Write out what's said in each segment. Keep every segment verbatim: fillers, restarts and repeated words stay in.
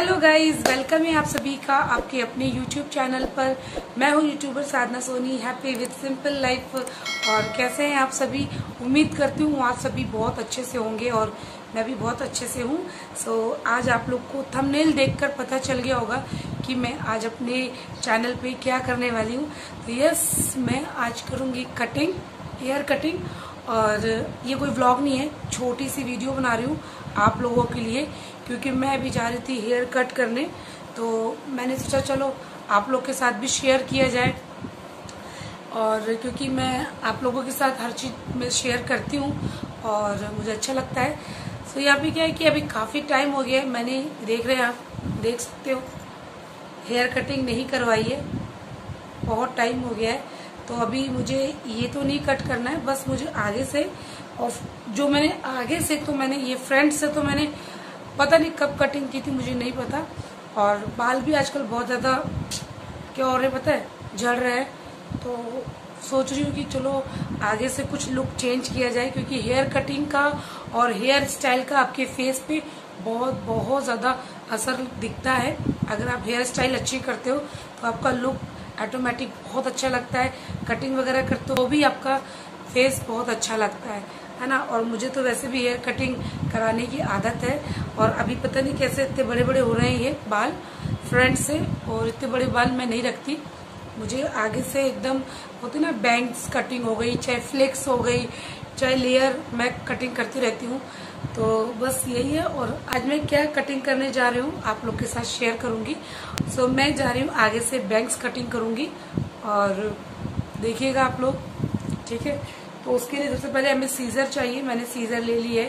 Hello guys, welcome है आप सभी का आपके अपने यूट्यूब चैनल पर। मैं हूँ YouTuber Sadhana Soni, happy with simple life. और कैसे हैं आप सभी? उम्मीद करती हूँ आप सभी बहुत अच्छे से होंगे और मैं भी बहुत अच्छे से हूँ। सो so, आज आप लोग को थंबनेल देखकर पता चल गया होगा कि मैं आज अपने चैनल पे क्या करने वाली हूँ। तो यस, मैं आज करूँगी कटिंग, हेयर कटिंग। और ये कोई व्लॉग नहीं है, छोटी सी वीडियो बना रही हूँ आप लोगों के लिए, क्योंकि मैं अभी जा रही थी हेयर कट करने। तो मैंने सोचा चलो आप लोग के साथ भी शेयर किया जाए, और क्योंकि मैं आप लोगों के साथ हर चीज़ में शेयर करती हूँ और मुझे अच्छा लगता है। तो यहाँ पे क्या है कि अभी काफ़ी टाइम हो गया है, मैंने देख रहे हैं आप देख सकते हो हेयर कटिंग नहीं करवाई है, बहुत टाइम हो गया है। तो अभी मुझे ये तो नहीं कट करना है, बस मुझे आगे से, और जो मैंने आगे से तो मैंने ये फ्रंट से तो मैंने पता नहीं कब कटिंग की थी, मुझे नहीं पता। और बाल भी आजकल बहुत ज़्यादा क्या हो रहे पता है, झड़ रहे हैं। तो सोच रही हूँ कि चलो आगे से कुछ लुक चेंज किया जाए, क्योंकि हेयर कटिंग का और हेयर स्टाइल का आपके फेस पे बहुत बहुत ज़्यादा असर दिखता है। अगर आप हेयर स्टाइल अच्छी करते हो तो आपका लुक ऑटोमेटिक बहुत अच्छा लगता है, कटिंग वगैरह करते हो भी आपका फेस बहुत अच्छा लगता है है ना। और मुझे तो वैसे भी हेयर कटिंग कराने की आदत है, और अभी पता नहीं कैसे इतने बड़े बड़े हो रहे हैं ये बाल फ्रंट से, और इतने बड़े बाल मैं नहीं रखती। मुझे आगे से एकदम होती ना बैंग्स कटिंग हो गई, चाहे फ्लेक्स हो गई, चाहे लेयर, मैं कटिंग करती रहती हूँ। तो बस यही है। और आज मैं क्या कटिंग करने जा रही हूँ आप लोग के साथ शेयर करूंगी। सो मैं जा रही हूँ आगे से बैंग्स कटिंग करूंगी, और देखिएगा आप लोग, ठीक है। तो उसके लिए सबसे पहले हमें सीजर चाहिए, मैंने सीजर ले ली है।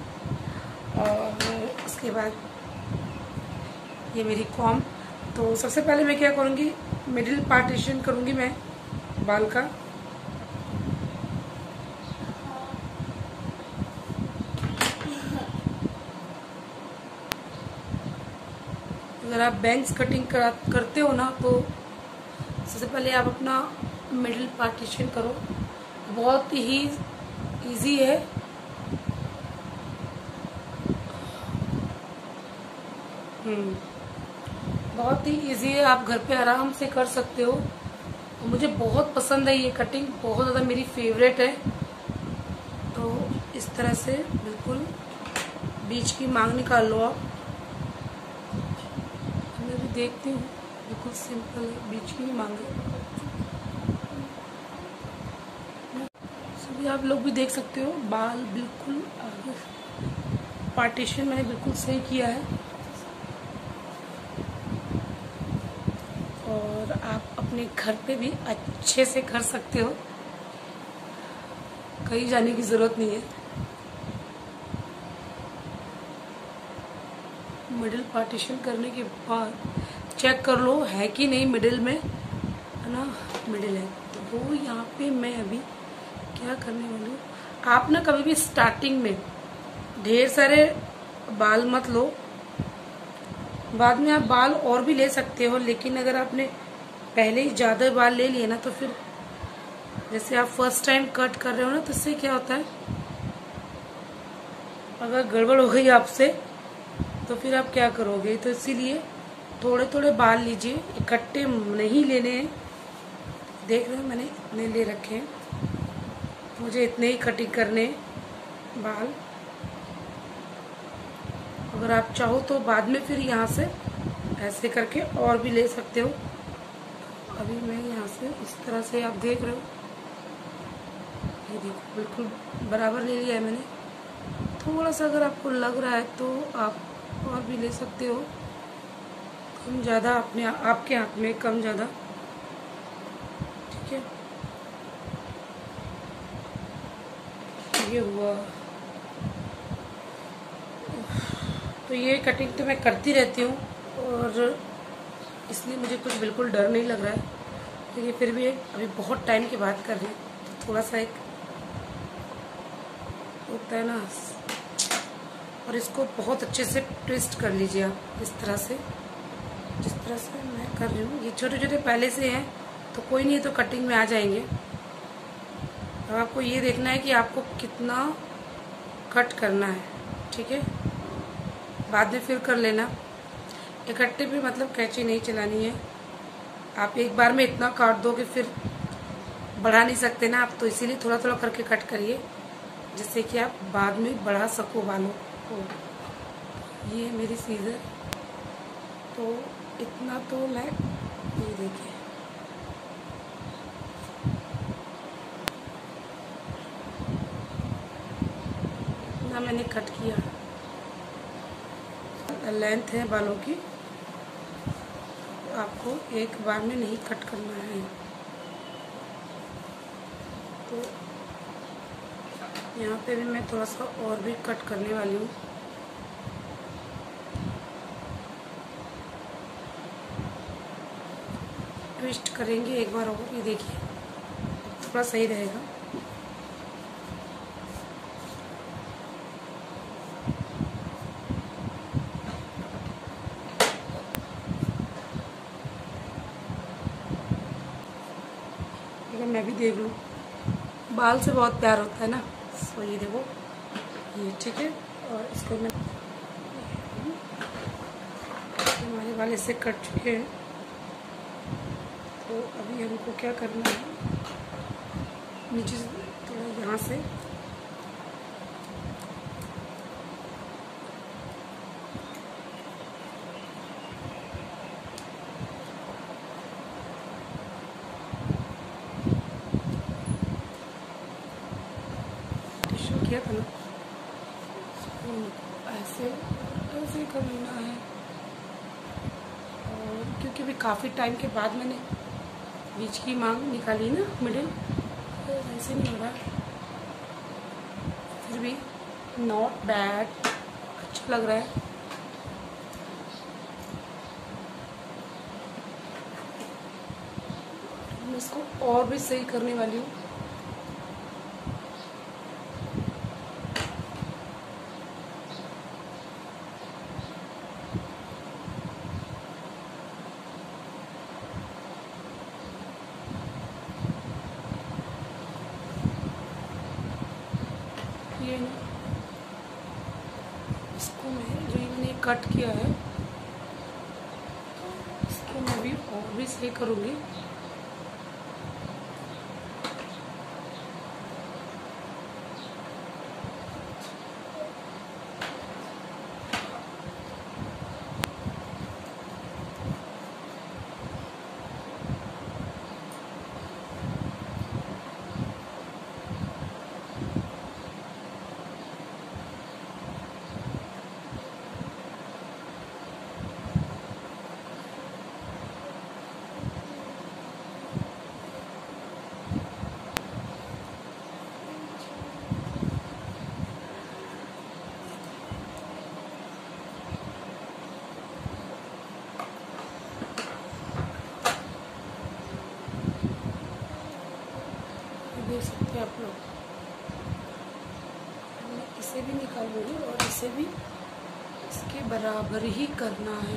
और उसके बाद ये मेरी कॉम। तो सबसे पहले मैं क्या करूँगी, मिडिल पार्टीशन करूँगी मैं बाल का। अगर आप बैंग्स कटिंग करा करते हो ना, तो सबसे पहले आप अपना मिडिल पार्टीशन करो। बहुत ही इजी है। हम्म बहुत ही इजी है, आप घर पे आराम से कर सकते हो। तो मुझे बहुत पसंद है ये कटिंग, बहुत ज़्यादा मेरी फेवरेट है। तो इस तरह से बिल्कुल बीच की मांग निकाल लो आप। मैं भी देखती हूँ, बिल्कुल सिंपल है, बीच की मांग है। आप लोग भी देख सकते हो बाल बिल्कुल आगे पार्टीशन मैंने बिल्कुल सही किया है। और आप अपने घर पे भी अच्छे से कर सकते हो, कहीं जाने की जरूरत नहीं है। मिडिल पार्टीशन करने के बाद चेक कर लो है कि नहीं मिडिल में, है ना, मिडिल है। तो वो यहाँ पे मैं अभी क्या करने वाली हूँ, आप ना कभी भी स्टार्टिंग में ढेर सारे बाल मत लो, बाद में आप बाल और भी ले सकते हो। लेकिन अगर आपने पहले ही ज़्यादा बाल ले लिए ना, तो फिर जैसे आप फर्स्ट टाइम कट कर रहे हो ना, तो इससे क्या होता है, अगर गड़बड़ हो गई आपसे तो फिर आप क्या करोगे। तो इसीलिए थोड़े थोड़े बाल लीजिए, इकट्ठे नहीं लेने हैं। देख रहे हो मैंने इतने ले रखे हैं, मुझे इतने ही कटिंग करने बाल। अगर आप चाहो तो बाद में फिर यहाँ से ऐसे करके और भी ले सकते हो। अभी मैं यहाँ से इस तरह से, आप देख रहे हो, ये देखो बिल्कुल बराबर ले लिया है मैंने। थोड़ा सा अगर आपको लग रहा है तो आप और भी ले सकते हो, कम ज़्यादा अपने आपके हाथ में, कम ज़्यादा, ठीक है। ये हुआ। तो ये कटिंग तो मैं करती रहती हूँ, और इसलिए मुझे कुछ बिल्कुल डर नहीं लग रहा है। लेकिन फिर भी अभी बहुत टाइम की बात कर रही हूँ, तो थोड़ा सा एक होता है ना। और इसको बहुत अच्छे से ट्विस्ट कर लीजिए आप इस तरह से, जिस तरह से मैं कर रही हूँ। ये छोटे छोटे पहले से हैं तो कोई नहीं, तो कटिंग में आ जाएंगे। अब आपको ये देखना है कि आपको कितना कट करना है, ठीक है, बाद में फिर कर लेना। इकट्ठे भी मतलब कैंची नहीं चलानी है। आप एक बार में इतना काट दोगे फिर बढ़ा नहीं सकते ना आप, तो इसीलिए थोड़ा थोड़ा करके कट करिए, जिससे कि आप बाद में बढ़ा सको बालों को। ये मेरी सीजर, तो इतना तो मैं, ये देखिए इतना मैंने कट किया। लेंथ है बालों की, आपको एक बार में नहीं कट करना है। तो यहाँ पे भी मैं थोड़ा सा और भी कट करने वाली हूँ। ट्विस्ट करेंगे एक बार और, ये देखिए थोड़ा सही रहेगा। अगर मैं भी देख लूँ, बाल से बहुत प्यार होता है ना, तो ये देखो ये ठीक है। और इसको मैं, हमारे बाल इससे कट चुके हैं, तो अभी हमको क्या करना है, नीचे से थोड़ा यहाँ से टिश्यू किया था ना, ऐसे ऐसे करना है। और क्योंकि अभी काफ़ी टाइम के बाद मैंने बीच की मांग निकाली ना, मिडिल, तो ऐसे नहीं हो रहा, फिर भी नॉट बैड, अच्छा लग रहा है। मैं इसको और भी सही करने वाली हूँ। ये ना, इसको मैं जो मैंने कट किया है, इसको मैं भी और भी सही करूँगी। देख सकते हैं आप लोग, मैं इसे भी निकाल लूँगी और इसे भी इसके बराबर ही करना है।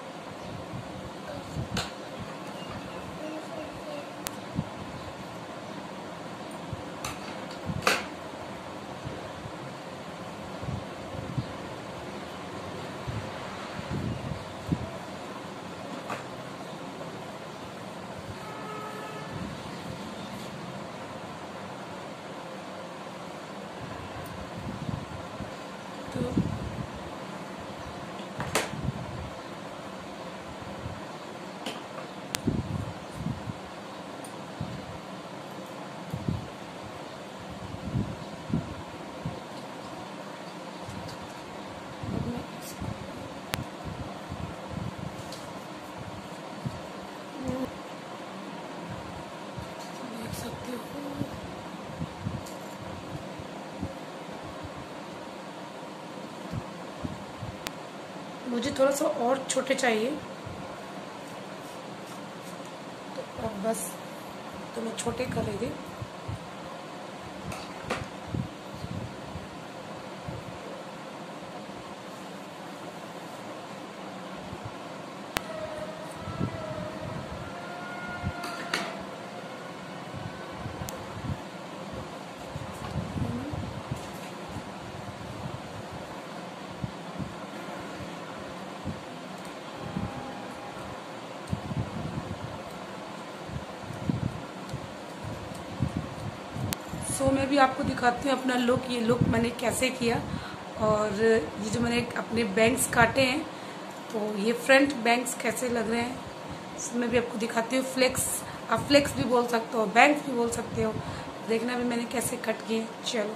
तो देख सकते हो, मुझे थोड़ा सा और छोटे चाहिए, तो अब बस तो मैं छोटे कर रही थी। सो मैं भी आपको दिखाती हूँ अपना लुक। ये लुक मैंने कैसे किया, और ये जो मैंने अपने बैंग्स काटे हैं, तो ये फ्रंट बैंग्स कैसे लग रहे हैं, सो मैं भी आपको दिखाती हूँ। फ्लेक्स, आप फ्लेक्स भी बोल सकते हो, बैंग्स भी बोल सकते हो। देखना भी मैंने कैसे कट किए। चलो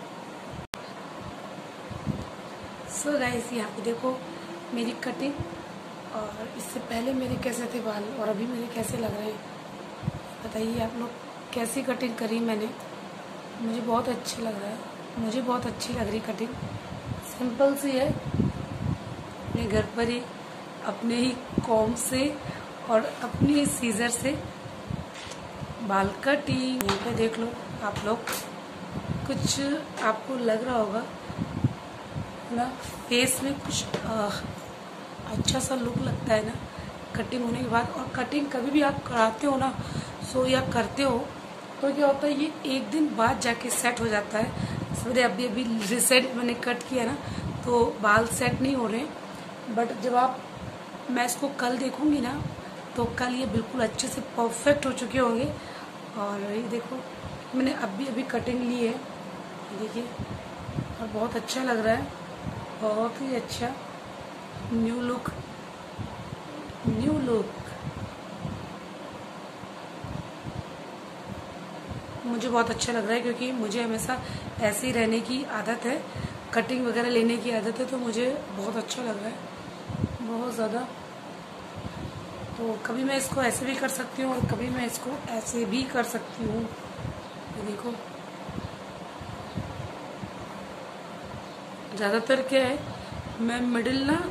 सो गाइस, यहाँ पे देखो मेरी कटिंग, और इससे पहले मेरे कैसे थे बाल और अभी मेरे कैसे लग रहे हैं, बताइए आप लोग। कैसी कटिंग करी मैंने, मुझे बहुत अच्छी लग रहा है, मुझे बहुत अच्छी लग रही कटिंग। सिंपल सी है, अपने घर पर ही अपने ही कॉम्ब से और अपने ही सीजर से बाल कटिंग। यहाँ पे देख लो आप लोग, कुछ आपको लग रहा होगा ना, फेस में कुछ आ, अच्छा सा लुक लगता है ना कटिंग होने के बाद। और कटिंग कभी भी आप कराते हो ना, सो या करते हो, तो क्या होता है, ये एक दिन बाद जाके सेट हो जाता है। सवेरे अभी अभी रिसेंट मैंने कट किया ना, तो बाल सेट नहीं हो रहे, बट जब आप, मैं इसको कल देखूंगी ना, तो कल ये बिल्कुल अच्छे से परफेक्ट हो चुके होंगे। और ये देखो मैंने अभी अभी कटिंग ली है, देखिए, और बहुत अच्छा लग रहा है, बहुत ही अच्छा। New look, new look. मुझे बहुत अच्छा लग रहा है, क्योंकि मुझे हमेशा ऐसे ही रहने की आदत है, कटिंग वगैरह लेने की आदत है, तो मुझे बहुत अच्छा लग रहा है, बहुत ज़्यादा। तो कभी मैं इसको ऐसे भी कर सकती हूँ और कभी मैं इसको ऐसे भी कर सकती हूँ। ये देखो, ज़्यादातर क्या है, मैं मिडिल ना,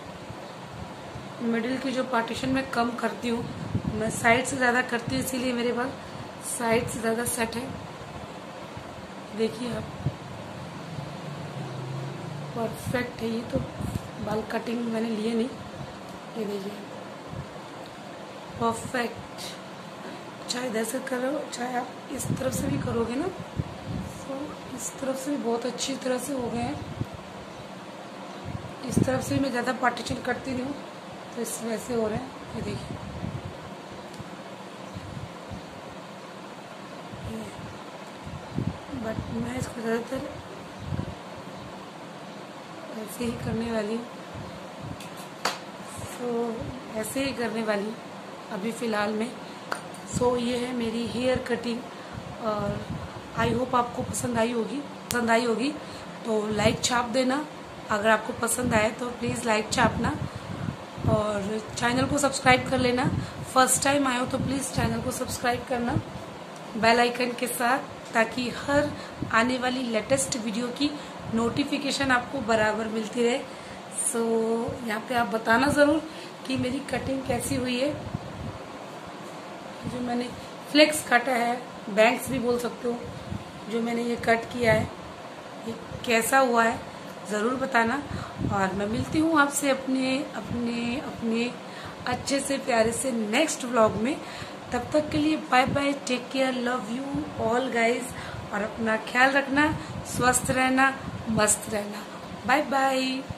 मिडिल की जो पार्टीशन में कम करती हूँ, मैं साइड से ज़्यादा करती हूँ, इसीलिए मेरे बाल साइड से ज़्यादा सेट है। देखिए आप, परफेक्ट है ये तो। बाल कटिंग मैंने लिए नहीं, ये देखिए परफेक्ट। चाहे इधर से करो, चाहे आप इस तरफ से भी करोगे ना, तो इस तरफ से भी बहुत अच्छी तरह से हो गए हैं। इस तरफ से मैं ज़्यादा पार्टीशन करती नहीं हूँ, तो इस वैसे हो रहे हैं। ये देखिए, बट मैं इसको ज़्यादातर ऐसे ही करने वाली हूँ, तो ऐसे ही करने वाली हूँ अभी फ़िलहाल में। सो ये है मेरी हेयर कटिंग, और आई होप आपको पसंद आई होगी। पसंद आई होगी तो लाइक छाप देना, अगर आपको पसंद आए तो प्लीज़ लाइक छापना, और चैनल को सब्सक्राइब कर लेना। फर्स्ट टाइम आए हो तो प्लीज़ चैनल को सब्सक्राइब करना बेल आइकन के साथ, ताकि हर आने वाली लेटेस्ट वीडियो की नोटिफिकेशन आपको बराबर मिलती रहे। सो so, यहाँ पे आप बताना ज़रूर कि मेरी कटिंग कैसी हुई है। जो मैंने फ्लेक्स काटा है, बैंग्स भी बोल सकते हो, जो मैंने ये कट किया है, ये कैसा हुआ है ज़रूर बताना। और मैं मिलती हूँ आपसे अपने अपने अपने अच्छे से प्यारे से नेक्स्ट व्लॉग में। तब तक के लिए bye bye, take care, love you all guys, और अपना ख्याल रखना, स्वस्थ रहना, मस्त रहना। Bye bye.